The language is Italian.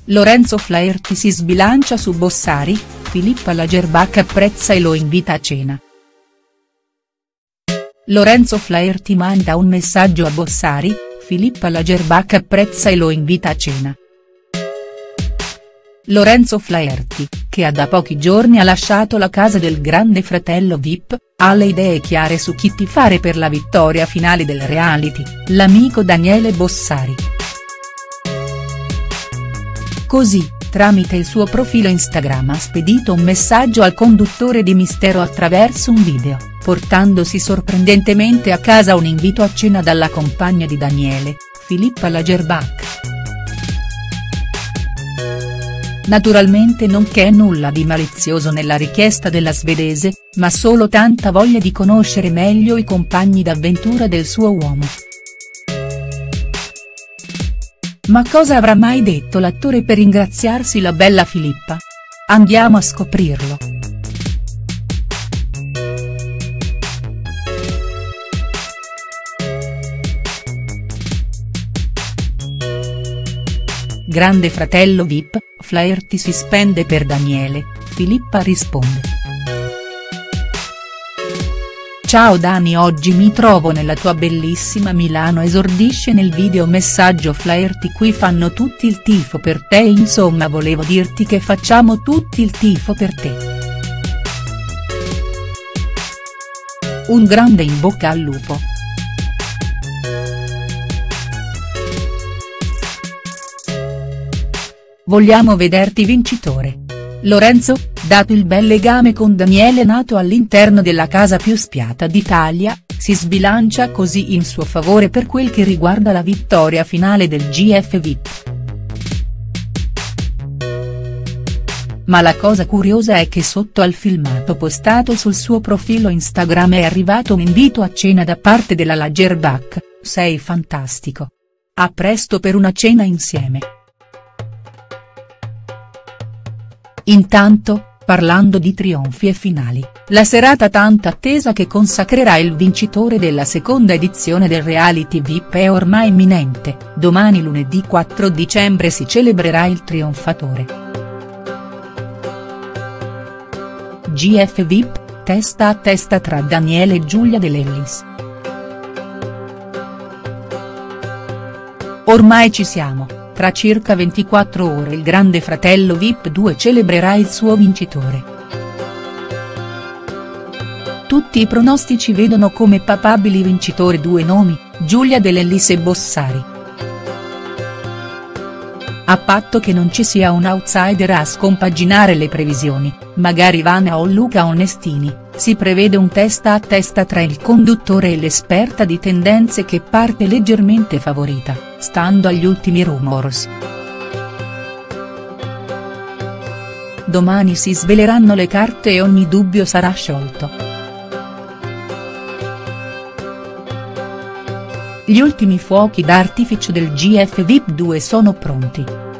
Lorenzo Flaherty si sbilancia su Bossari, Filippa Lagerbach apprezza e lo invita a cena. Lorenzo Flaherty manda un messaggio a Bossari, Filippa Lagerbach apprezza e lo invita a cena. Lorenzo Flaherty, che da pochi giorni ha lasciato la casa del Grande Fratello VIP, ha le idee chiare su chi tifare per la vittoria finale del reality, l'amico Daniele Bossari. Così, tramite il suo profilo Instagram ha spedito un messaggio al conduttore di Mistero attraverso un video, portandosi sorprendentemente a casa un invito a cena dalla compagna di Daniele, Filippa Lagerbach. Naturalmente non c'è nulla di malizioso nella richiesta della svedese, ma solo tanta voglia di conoscere meglio i compagni d'avventura del suo uomo. Ma cosa avrà mai detto l'attore per ringraziarsi la bella Filippa? Andiamo a scoprirlo. Grande Fratello VIP, Flaherty si spende per Daniele, Filippa risponde. Ciao Dani, oggi mi trovo nella tua bellissima Milano, esordisce nel video messaggio Flaherty, qui fanno tutti il tifo per te, insomma volevo dirti che facciamo tutti il tifo per te. Un grande in bocca al lupo. Vogliamo vederti vincitore. Lorenzo, dato il bel legame con Daniele nato all'interno della casa più spiata d'Italia, si sbilancia così in suo favore per quel che riguarda la vittoria finale del GF VIP. Ma la cosa curiosa è che sotto al filmato postato sul suo profilo Instagram è arrivato un invito a cena da parte della Lagerbach, sei fantastico. A presto per una cena insieme. Intanto, parlando di trionfi e finali, la serata tanto attesa che consacrerà il vincitore della seconda edizione del reality VIP è ormai imminente, domani lunedì 4 dicembre si celebrerà il trionfatore. GF VIP, testa a testa tra Daniele e Giulia De Lellis. Ormai ci siamo. Tra circa 24 ore il Grande Fratello VIP 2 celebrerà il suo vincitore. Tutti i pronostici vedono come papabili vincitori due nomi, Giulia De Lellis e Bossari. A patto che non ci sia un outsider a scompaginare le previsioni, magari Vanna o Luca Onestini, si prevede un testa a testa tra il conduttore e l'esperta di tendenze che parte leggermente favorita, stando agli ultimi rumors. Domani si sveleranno le carte e ogni dubbio sarà sciolto. Gli ultimi fuochi d'artificio del GF VIP 2 sono pronti.